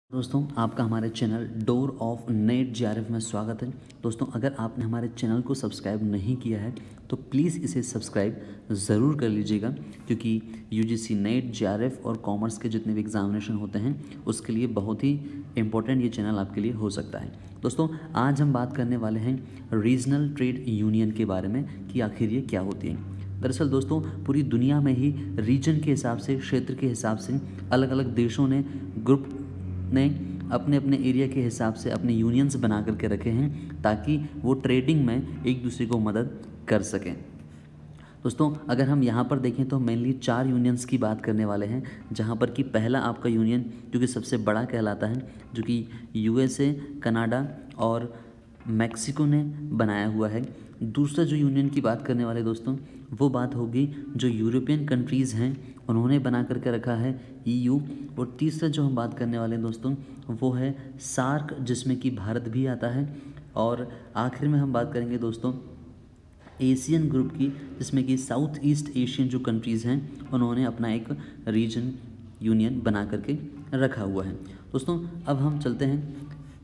दोस्तों आपका हमारे channel door of NET JRF में स्वागत है। दोस्तों अगर आपने हमारे चैनल को सब्सक्राइब नहीं किया है तो प्लीज़ इसे सब्सक्राइब ज़रूर कर लीजिएगा, क्योंकि यूजीसी नेट जेआरएफ और कॉमर्स के जितने भी एग्जामिनेशन होते हैं उसके लिए बहुत ही इम्पोर्टेंट ये चैनल आपके लिए हो सकता है। दोस्तों आज हम बात करने वाले हैं रीजनल ट्रेड यूनियन के बारे में कि आखिर ये क्या होती है। दरअसल दोस्तों पूरी दुनिया में ही रीजन के हिसाब से, क्षेत्र के हिसाब से अलग अलग देशों ने, ग्रुप ने अपने अपने एरिया के हिसाब से अपने यूनियंस बना करके रखे हैं ताकि वो ट्रेडिंग में एक दूसरे को मदद कर सकें। दोस्तों अगर हम यहाँ पर देखें तो मेनली 4 यूनियंस की बात करने वाले हैं, जहाँ पर कि पहला आपका यूनियन जो कि सबसे बड़ा कहलाता है, जो कि यूएसए, कनाडा और मैक्सिको ने बनाया हुआ है। दूसरा जो यूनियन की बात करने वाले दोस्तों वो बात होगी जो यूरोपियन कंट्रीज़ हैं उन्होंने बना करके रखा है ईयू। और तीसरा जो हम बात करने वाले हैं दोस्तों वो है सार्क, जिसमें कि भारत भी आता है। और आखिर में हम बात करेंगे दोस्तों एशियन ग्रुप की, जिसमें कि साउथ ईस्ट एशियन जो कंट्रीज़ हैं उन्होंने अपना एक रीजन यूनियन बना करके रखा हुआ है। दोस्तों अब हम चलते हैं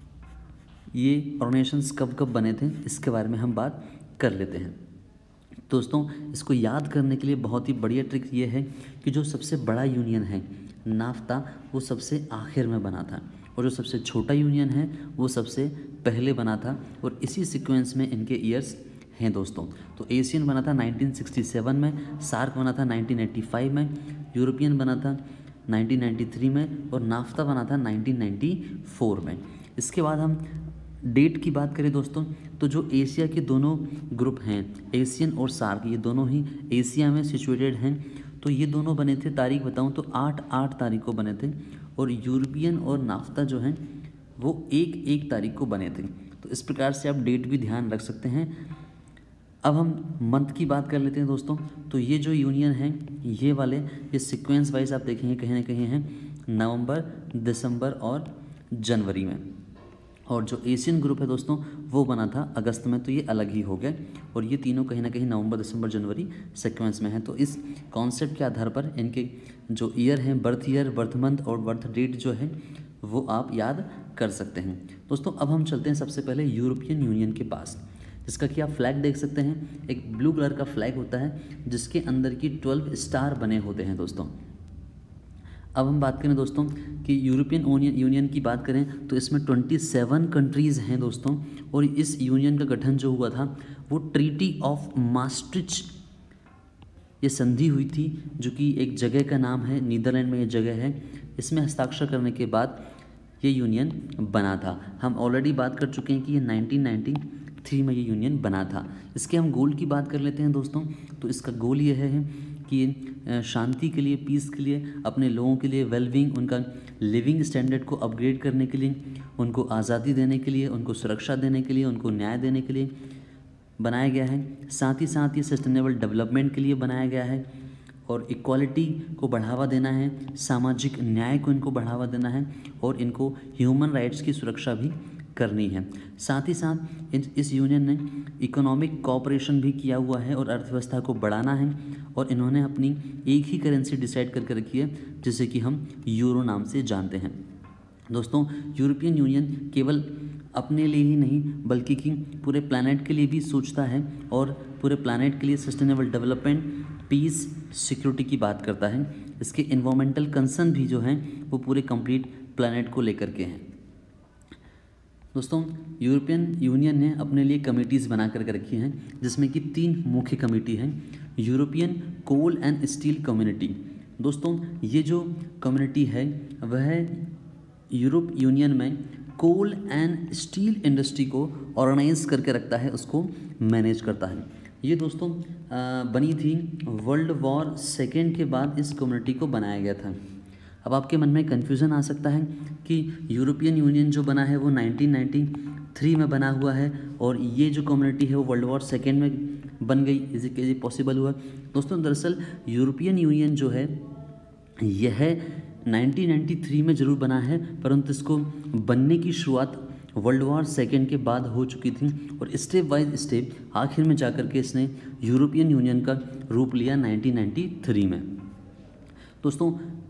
ये ऑर्गेनाइजेशंस कब कब बने थे इसके बारे में हम बात कर लेते हैं। दोस्तों इसको याद करने के लिए बहुत ही बढ़िया ट्रिक ये है कि जो सबसे बड़ा यूनियन है नाफ्ता वो सबसे आखिर में बना था, और जो सबसे छोटा यूनियन है वो सबसे पहले बना था, और इसी सीक्वेंस में इनके ईयर्स हैं दोस्तों। तो एशियन बना था 1967 में, सार्क बना था 1985 में, यूरोपियन बना था 1993 में, और नाफ्ता बना था 1994 में। इसके बाद हम डेट की बात करें दोस्तों तो जो एशिया के दोनों ग्रुप हैं एशियन और सार्क, ये दोनों ही एशिया में सिचुएटेड हैं। तो ये दोनों बने थे, तारीख बताऊं तो 8 तारीख को बने थे, और यूरोपियन और नाफ्ता जो हैं वो 1 तारीख को बने थे। तो इस प्रकार से आप डेट भी ध्यान रख सकते हैं। अब हम मंथ की बात कर लेते हैं दोस्तों। तो ये जो यूनियन है ये वाले ये सीक्वेंस वाइज आप देखेंगे कहीं ना कहीं हैं नवंबर, दिसंबर और जनवरी में। और जो एशियन ग्रुप है दोस्तों वो बना था अगस्त में, तो ये अलग ही हो गया। और ये तीनों कहीं ना कहीं नवंबर, दिसंबर, जनवरी सीक्वेंस में है। तो इस कॉन्सेप्ट के आधार पर इनके जो ईयर हैं, बर्थ ईयर, बर्थ मंथ और बर्थ डेट जो है वो आप याद कर सकते हैं। दोस्तों अब हम चलते हैं सबसे पहले यूरोपियन यूनियन के पास, जिसका कि आप फ्लैग देख सकते हैं। एक ब्लू कलर का फ्लैग होता है जिसके अंदर की 12 स्टार बने होते हैं दोस्तों। अब हम बात करें दोस्तों कि यूरोपियन यूनियन की बात करें तो इसमें 27 कंट्रीज़ हैं दोस्तों। और इस यूनियन का गठन जो हुआ था वो ट्रीटी ऑफ maastricht, ये संधि हुई थी जो कि एक जगह का नाम है, नीदरलैंड में ये जगह है। इसमें हस्ताक्षर करने के बाद ये यूनियन बना था। हम ऑलरेडी बात कर चुके हैं कि ये 1993 में ये यूनियन बना था। इसके हम गोल की बात कर लेते हैं दोस्तों। तो इसका गोल ये है कि शांति के लिए, पीस के लिए, अपने लोगों के लिए वेलबींग, उनका लिविंग स्टैंडर्ड को अपग्रेड करने के लिए, उनको आज़ादी देने के लिए, उनको सुरक्षा देने के लिए, उनको न्याय देने के लिए बनाया गया है। साथ ही साथ ये सस्टेनेबल डेवलपमेंट के लिए बनाया गया है, और इक्वालिटी को बढ़ावा देना है, सामाजिक न्याय को इनको बढ़ावा देना है, और इनको ह्यूमन राइट्स की सुरक्षा भी करनी है। साथ ही साथ इस यूनियन ने इकोनॉमिक कोऑपरेशन भी किया हुआ है और अर्थव्यवस्था को बढ़ाना है। और इन्होंने अपनी एक ही करेंसी डिसाइड करके रखी है जिसे कि हम यूरो नाम से जानते हैं। दोस्तों यूरोपियन यूनियन केवल अपने लिए ही नहीं बल्कि कि पूरे प्लैनेट के लिए भी सोचता है, और पूरे प्लैनेट के लिए सस्टेनेबल डेवलपमेंट, पीस, सिक्योरिटी की बात करता है। इसके इन्वायरमेंटल कंसर्न भी जो हैं वो पूरे कंप्लीट प्लैनेट को लेकर के हैं। दोस्तों यूरोपियन यूनियन ने अपने लिए कमिटीज़ बना करके रखी हैं, जिसमें कि 3 मुख्य कमेटी हैं। European coal and steel community. दोस्तों ये जो कम्युनिटी है वह यूरोप यूनियन में कोल एंड स्टील इंडस्ट्री को ऑर्गेनाइज करके रखता है, उसको मैनेज करता है। ये दोस्तों बनी थी वर्ल्ड वॉर सेकेंड के बाद इस कम्युनिटी को बनाया गया था। अब आपके मन में कन्फ्यूज़न आ सकता है कि यूरोपियन यूनियन जो बना है वो 1993 में बना हुआ है, और ये जो कम्युनिटी है वो वर्ल्ड वॉर सेकेंड में बन गई, इसे पॉसिबल हुआ। दोस्तों दरअसल यूरोपियन यूनियन जो है यह 1993 में ज़रूर बना है, परंतु इसको बनने की शुरुआत वर्ल्ड वॉर सेकेंड के बाद हो चुकी थी, और स्टेप बाय स्टेप आखिर में जाकर के इसने यूरोपियन यूनियन का रूप लिया 1993 में। दोस्तों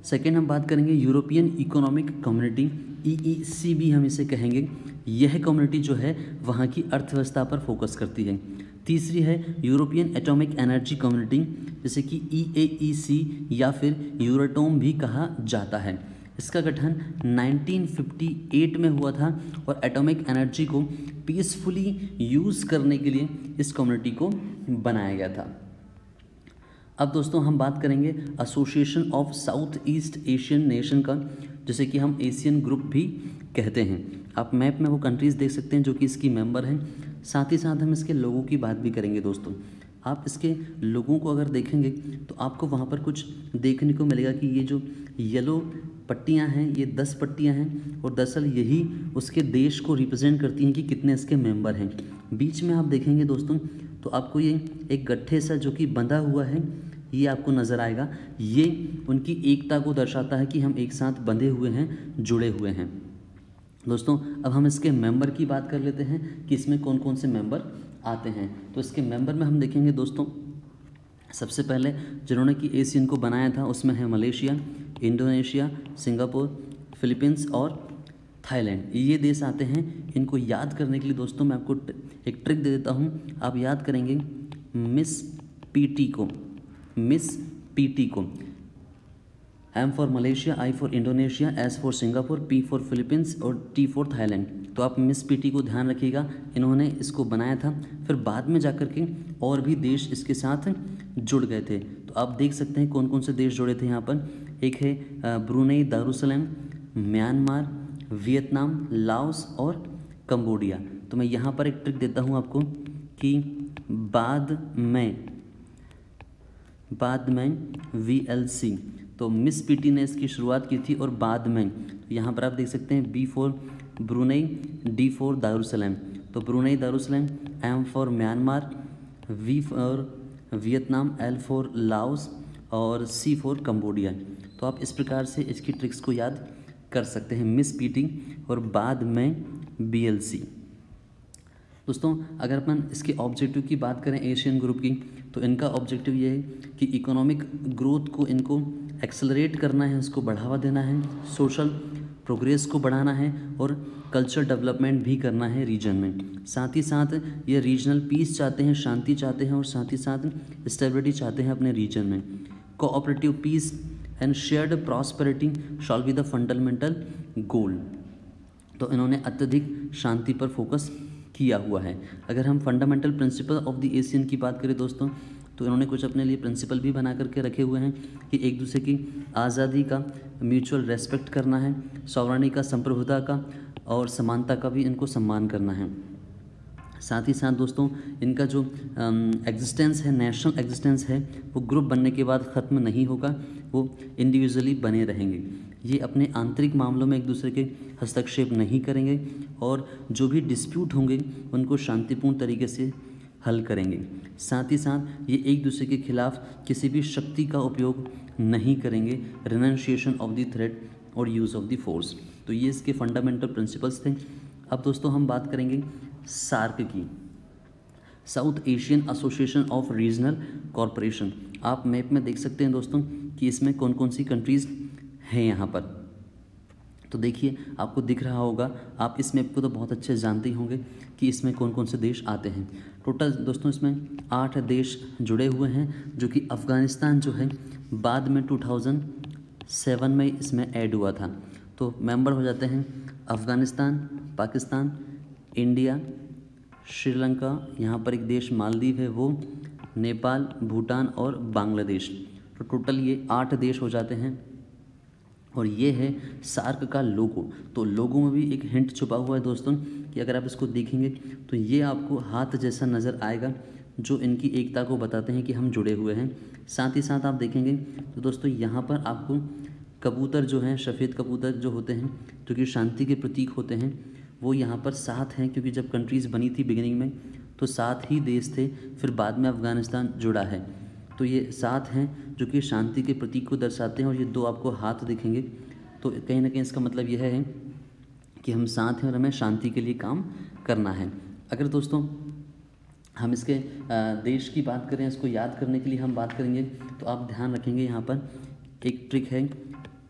सेकेंड हम बात करेंगे यूरोपियन इकोनॉमिक कम्युनिटी, EEC भी हम इसे कहेंगे। यह कम्युनिटी जो है वहाँ की अर्थव्यवस्था पर फोकस करती है। तीसरी है यूरोपियन एटॉमिक एनर्जी कम्युनिटी, जिसे कि EAEC या फिर यूरोटोम भी कहा जाता है। इसका गठन 1958 में हुआ था और एटॉमिक एनर्जी को पीसफुली यूज़ करने के लिए इस कम्युनिटी को बनाया गया था। अब दोस्तों हम बात करेंगे association of south east Asian nation का, जिसे कि हम एशियन ग्रुप भी कहते हैं। आप मैप में वो कंट्रीज़ देख सकते हैं जो कि इसकी मेंबर हैं। साथ ही साथ हम इसके लोगों की बात भी करेंगे दोस्तों। आप इसके लोगों को अगर देखेंगे तो आपको वहाँ पर कुछ देखने को मिलेगा कि ये जो येलो पट्टियाँ हैं ये 10 पट्टियाँ हैं और दरअसल यही उसके देश को रिप्रेजेंट करती हैं कि कितने इसके मेंबर हैं। बीच में आप देखेंगे दोस्तों तो आपको ये एक गट्ठे सा जो कि बंधा हुआ है ये आपको नज़र आएगा। ये उनकी एकता को दर्शाता है कि हम एक साथ बंधे हुए हैं, जुड़े हुए हैं। दोस्तों अब हम इसके मेंबर की बात कर लेते हैं कि इसमें कौन कौन से मेंबर आते हैं। तो इसके मेंबर में हम देखेंगे दोस्तों, सबसे पहले जिन्होंने कि एशियन को बनाया था उसमें है मलेशिया, इंडोनेशिया, सिंगापुर, फिलीपींस और थाईलैंड। ये देश आते हैं। इनको याद करने के लिए दोस्तों मैं आपको एक ट्रिक दे देता हूँ। आप याद करेंगे मिस पीटी को, मिस पीटी को। M for Malaysia, I for Indonesia, S for Singapore, P for Philippines और T फॉर थाईलैंड। तो आप मिस पीटी को ध्यान रखिएगा, इन्होंने इसको बनाया था। फिर बाद में जाकर के और भी देश इसके साथ जुड़ गए थे। तो आप देख सकते हैं कौन कौन से देश जुड़े थे यहाँ पर। एक है Brunei Darussalam, Myanmar, Vietnam, Laos और कंबोडिया। तो मैं यहाँ पर एक ट्रिक देता हूँ आपको कि बाद में VLC, तो मिस पीटी ने इसकी शुरुआत की थी और बाद में तो यहाँ पर आप देख सकते हैं B for Brunei, D for Darussalam. तो Brunei Darussalam, M for Myanmar, V for Vietnam, L for Laos और C फॉर कंबोडिया। तो आप इस प्रकार से इसकी ट्रिक्स को याद कर सकते हैं, मिस पीटी और बाद में BLC। दोस्तों अगर अपन इसके ऑब्जेक्टिव की बात करें एशियन ग्रुप की, तो इनका ऑब्जेक्टिव ये है कि इकोनॉमिक ग्रोथ को इनको एक्सेलरेट करना है, उसको बढ़ावा देना है, सोशल प्रोग्रेस को बढ़ाना है और कल्चरल डेवलपमेंट भी करना है रीजन में। साथ ही साथ ये रीजनल पीस चाहते हैं, शांति चाहते हैं और साथ ही साथ स्टेबिलिटी चाहते हैं अपने रीजन में। Cooperative peace and shared prosperity shall be the fundamental goal. तो इन्होंने अत्यधिक शांति पर फोकस किया हुआ है। अगर हम fundamental principle of the ASEAN की बात करें दोस्तों, तो इन्होंने कुछ अपने लिए प्रिंसिपल भी बना करके रखे हुए हैं कि एक दूसरे की आज़ादी का म्यूचुअल रेस्पेक्ट करना है, सॉवरेनिटी का, संप्रभुता का और समानता का भी इनको सम्मान करना है। साथ ही साथ दोस्तों इनका जो एग्जिस्टेंस है, नेशनल एग्जिस्टेंस है, वो ग्रुप बनने के बाद ख़त्म नहीं होगा, वो इंडिविजुअली बने रहेंगे। ये अपने आंतरिक मामलों में एक दूसरे के हस्तक्षेप नहीं करेंगे और जो भी डिस्प्यूट होंगे उनको शांतिपूर्ण तरीके से हल करेंगे। साथ ही साथ ये एक दूसरे के खिलाफ किसी भी शक्ति का उपयोग नहीं करेंगे, रिनंसिएशन ऑफ द थ्रेट और यूज़ ऑफ द फोर्स। तो ये इसके फंडामेंटल प्रिंसिपल्स थे। अब दोस्तों हम बात करेंगे सार्क की, south Asian association of regional corporation. आप मैप में देख सकते हैं दोस्तों कि इसमें कौन कौन सी कंट्रीज़ हैं यहाँ पर। तो देखिए आपको दिख रहा होगा, आप इस मैप को तो बहुत अच्छे जानते ही होंगे कि इसमें कौन कौन से देश आते हैं। टोटल दोस्तों इसमें 8 देश जुड़े हुए हैं, जो कि अफ़गानिस्तान जो है बाद में 2007 में इसमें ऐड हुआ था। तो मेंबर हो जाते हैं अफ़गानिस्तान, पाकिस्तान, इंडिया, श्रीलंका, यहाँ पर एक देश मालदीव है वो, नेपाल, भूटान और बांग्लादेश। तो टोटल ये 8 देश हो जाते हैं और ये है सार्क का लोगो। तो लोगो में भी एक हिंट छुपा हुआ है दोस्तों कि अगर आप इसको देखेंगे तो ये आपको हाथ जैसा नज़र आएगा, जो इनकी एकता को बताते हैं कि हम जुड़े हुए हैं। साथ ही साथ आप देखेंगे तो दोस्तों यहाँ पर आपको कबूतर जो हैं, सफ़ेद कबूतर जो होते हैं, जो कि शांति के प्रतीक होते हैं, वो यहाँ पर 7 हैं, क्योंकि जब कंट्रीज़ बनी थी बिगिनिंग में तो 7 ही देश थे, फिर बाद में अफ़गानिस्तान जुड़ा है। तो ये 7 हैं जो कि शांति के प्रतीक को दर्शाते हैं और ये 2 आपको हाथ दिखेंगे। तो कहीं ना कहीं इसका मतलब यह है कि हम साथ हैं और हमें शांति के लिए काम करना है। अगर दोस्तों हम इसके देश की बात करें, इसको याद करने के लिए हम बात करेंगे, तो आप ध्यान रखेंगे यहाँ पर एक ट्रिक है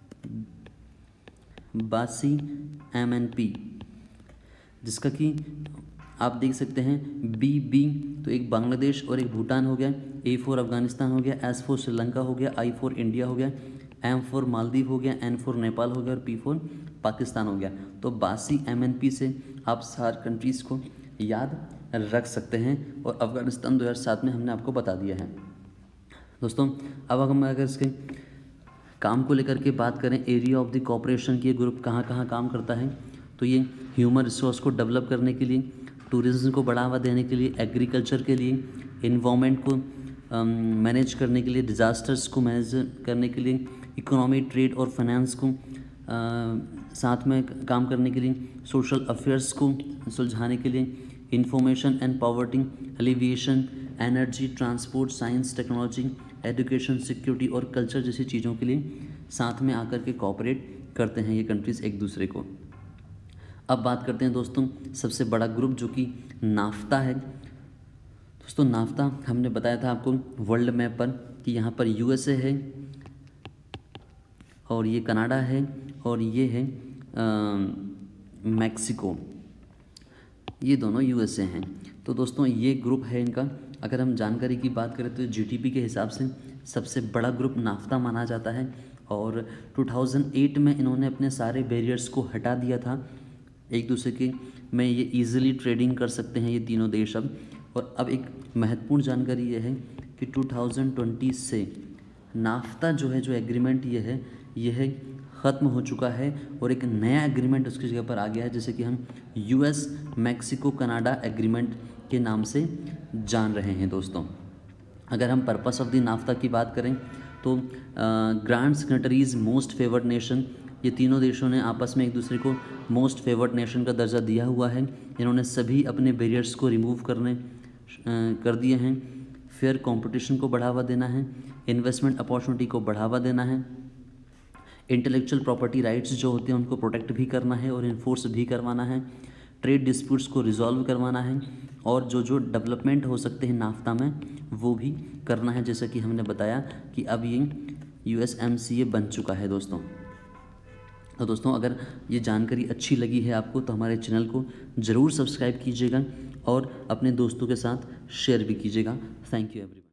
बासी MNP, जिसका कि आप देख सकते हैं BB तो एक बांग्लादेश और एक भूटान हो गया, A फॉर अफगानिस्तान हो गया, S फॉर श्रीलंका हो गया, I फॉर इंडिया हो गया, M फॉर मालदीव हो गया, N फॉर नेपाल हो गया और P फॉर पाकिस्तान हो गया। तो बासी MNP से आप सारे कंट्रीज़ को याद रख सकते हैं और अफगानिस्तान 2007 में हमने आपको बता दिया है। दोस्तों अब हम अगर इसके काम को लेकर के बात करें, एरिया ऑफ द कोऑपरेशन की, ये ग्रुप कहाँ कहाँ काम करता है, तो ये ह्यूमन रिसोर्स को डेवलप करने के लिए, टूरिज्म को बढ़ावा देने के लिए, एग्रीकल्चर के लिए, इन्वायरमेंट को मैनेज करने के लिए, डिज़ास्टर्स को मैनेज करने के लिए, इकोनॉमी, ट्रेड और फाइनेंस को साथ में काम करने के लिए, सोशल अफेयर्स को सुलझाने के लिए, information and poverty alleviation, energy, transport, science, technology, education, security और कल्चर जैसी चीज़ों के लिए साथ में आकर के कोऑपरेट करते हैं ये कंट्रीज़ एक दूसरे को। अब बात करते हैं दोस्तों सबसे बड़ा ग्रुप जो कि नाफ्ता है। दोस्तों नाफ्ता हमने बताया था आपको वर्ल्ड मैप पर कि यहाँ पर USA है और ये कनाडा है और ये है मैक्सिको, ये दोनों USA हैं। तो दोस्तों ये ग्रुप है इनका। अगर हम जानकारी की बात करें तो GDP के हिसाब से सबसे बड़ा ग्रुप नाफ्ता माना जाता है और 2008 में इन्होंने अपने सारे बैरियर्स को हटा दिया था एक दूसरे के में, ये इजीली ट्रेडिंग कर सकते हैं ये तीनों देश अब। और अब एक महत्वपूर्ण जानकारी ये है कि 2020 से नाफ्ता जो है, जो एग्रीमेंट ये है ख़त्म हो चुका है और एक नया एग्रीमेंट उसकी जगह पर आ गया है, जैसे कि हम US मैक्सिको कनाडा एग्रीमेंट के नाम से जान रहे हैं। दोस्तों अगर हम पर्पस ऑफ द नाफ्ता की बात करें तो grand signatories, most favoured nation, ये तीनों देशों ने आपस में एक दूसरे को मोस्ट फेवर्ड नेशन का दर्जा दिया हुआ है। इन्होंने सभी अपने बैरियर्स को रिमूव कर दिए हैं। फेयर कंपटीशन को बढ़ावा देना है, इन्वेस्टमेंट अपॉर्चुनिटी को बढ़ावा देना है, इंटेलेक्चुअल प्रॉपर्टी राइट्स जो होते हैं उनको प्रोटेक्ट भी करना है और इन्फोर्स भी करवाना है, ट्रेड डिस्प्यूट्स को रिजॉल्व करवाना है और जो डेवलपमेंट हो सकते हैं नाफ्ता में वो भी करना है, जैसा कि हमने बताया कि अब ये USMCA बन चुका है दोस्तों। तो दोस्तों अगर ये जानकारी अच्छी लगी है आपको तो हमारे चैनल को ज़रूर सब्सक्राइब कीजिएगा और अपने दोस्तों के साथ शेयर भी कीजिएगा। Thank you everyone.